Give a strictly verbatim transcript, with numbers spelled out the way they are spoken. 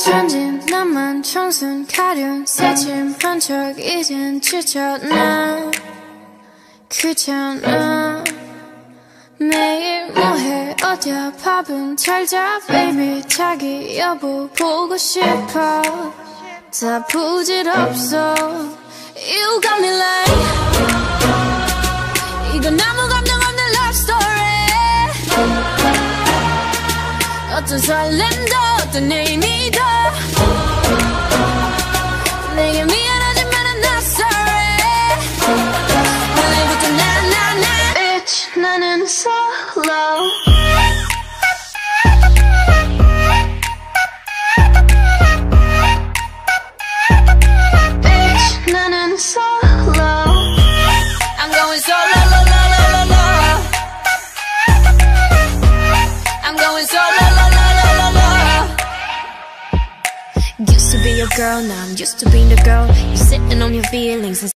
던진 나만 청순 가련 새침한 척 이젠 지쳤나 귀찮아 매일 뭐해 어디야 밥은 잘자 baby 자기 여보 보고 싶어 다 부질없어 You got me like 이건 아무 감정 없는 love story 어떤 설렘도 어떤 의미도 내게 미안하지만 I'm not sorry 오늘부터 나나나 Bitch 나는 solo Bitch 나는 solo I'm going solo lo lo lo lo lo I'm going solo lo lo lo lo lo Used to be your girl, now I'm used to being the girl. You're sitting on your feelings.